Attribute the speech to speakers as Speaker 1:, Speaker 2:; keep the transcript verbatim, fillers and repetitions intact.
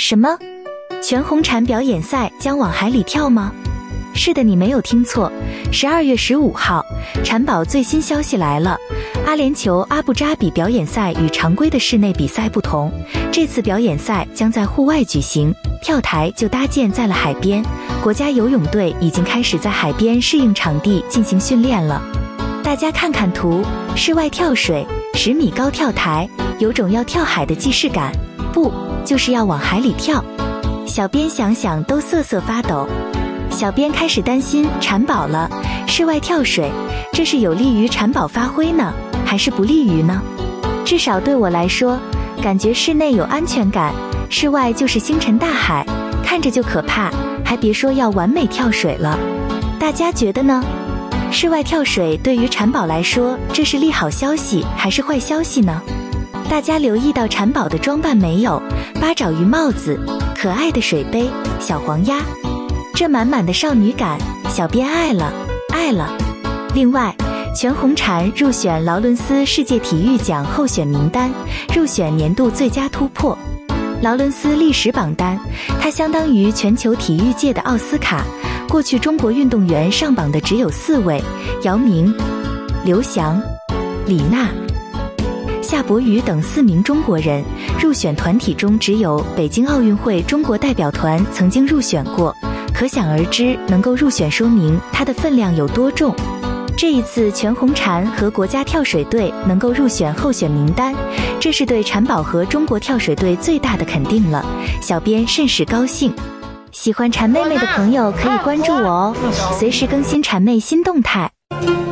Speaker 1: 什么？全红婵表演赛将往海里跳吗？是的，你没有听错。十二月十五号，婵宝最新消息来了。阿联酋阿布扎比表演赛与常规的室内比赛不同，这次表演赛将在户外举行，跳台就搭建在了海边。国家游泳队已经开始在海边适应场地进行训练了。大家看看图，室外跳水，十米高跳台，有种要跳海的既视感。不，就是要往海里跳。小编想想都瑟瑟发抖。小编开始担心婵宝了，室外跳水，这是有利于婵宝发挥呢，还是不利于呢？至少对我来说，感觉室内有安全感，室外就是星辰大海，看着就可怕，还别说要完美跳水了。大家觉得呢？室外跳水对于婵宝来说，这是利好消息还是坏消息呢？大家留意到婵宝的装扮没有？八爪鱼帽子，可爱的水杯，小黄鸭，这满满的少女感，小编爱了，爱了。另外，全红婵入选劳伦斯世界体育奖候选名单，入选年度最佳突破。劳伦斯历史榜单，它相当于全球体育界的奥斯卡。过去中国运动员上榜的只有四位：姚明、刘翔、李娜、夏伯渝等四名中国人。入选团体中只有北京奥运会中国代表团曾经入选过，可想而知，能够入选说明它的分量有多重。这一次全红婵和国家跳水队能够入选候选名单，这是对婵宝和中国跳水队最大的肯定了，小编甚是高兴。喜欢婵妹妹的朋友可以关注我哦，随时更新婵妹新动态。